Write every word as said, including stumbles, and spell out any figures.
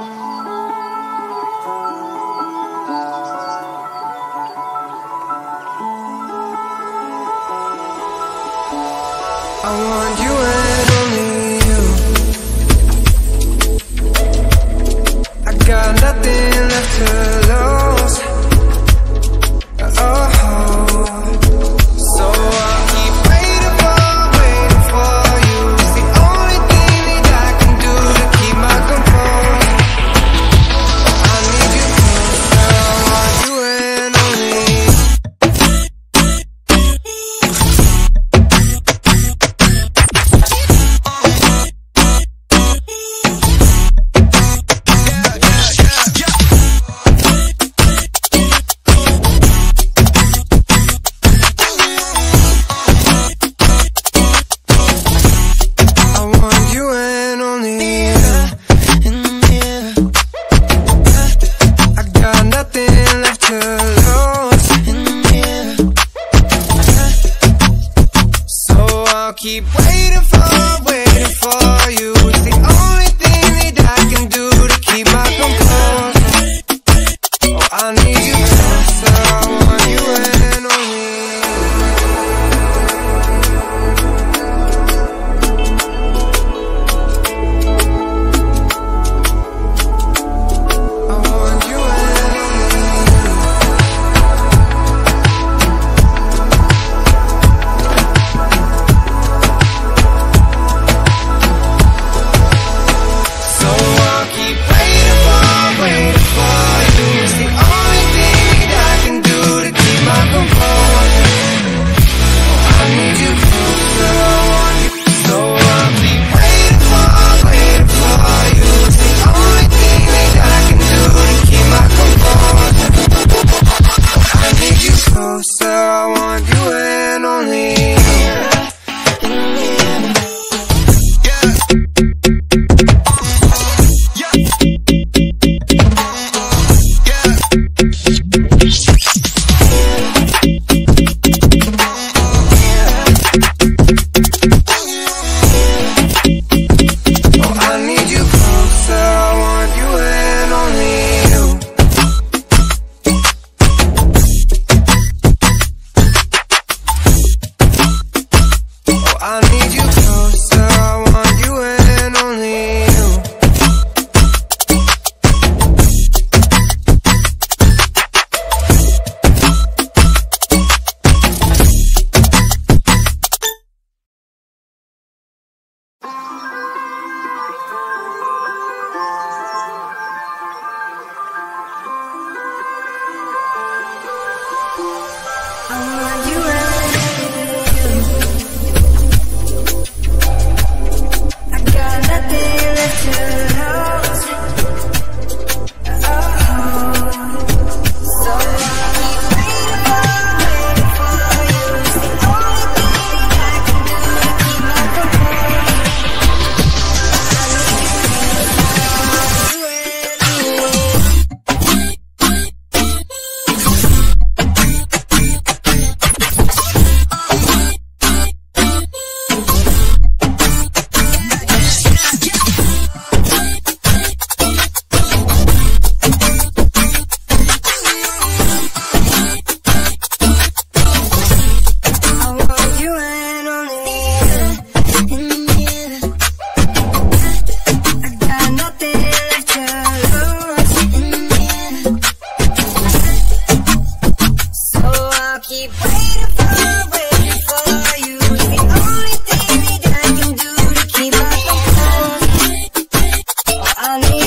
I want you and only you. I got nothing left to lose. Oh, so I'll keep waiting for, waiting for you. It's the only thing that I can do to keep my composure. I need you closer. I want you and only you. Keep waiting for, waiting for you. It's the only thing that I can do to keep my composure. Oh, I need you closer. I want you and only I want you and so I want you and only I need